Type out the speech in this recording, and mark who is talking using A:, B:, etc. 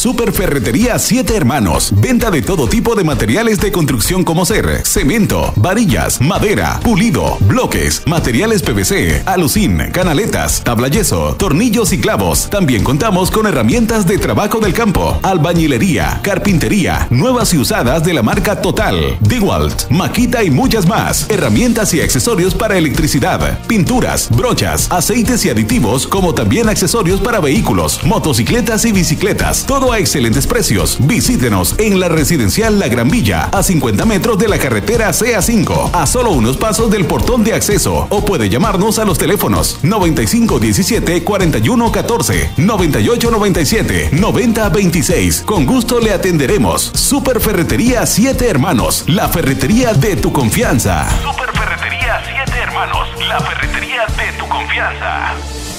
A: Super Ferretería Siete Hermanos. Venta de todo tipo de materiales de construcción como ser cemento, varillas, madera, pulido, bloques, materiales PVC, alucín, canaletas, tabla yeso, tornillos y clavos. También contamos con herramientas de trabajo del campo, albañilería, carpintería, nuevas y usadas de la marca Total, DeWalt, Makita y muchas más. Herramientas y accesorios para electricidad, pinturas, brochas, aceites y aditivos, como también accesorios para vehículos, motocicletas y bicicletas. Todo a excelentes precios. Visítenos en la Residencial La Gran Villa, a 50 metros de la carretera CA5, a solo unos pasos del portón de acceso, o puede llamarnos a los teléfonos 9517-4114, 9897-9026. Con gusto le atenderemos. Super Ferretería Siete Hermanos, la ferretería de tu confianza. Super Ferretería Siete Hermanos, la ferretería de tu confianza.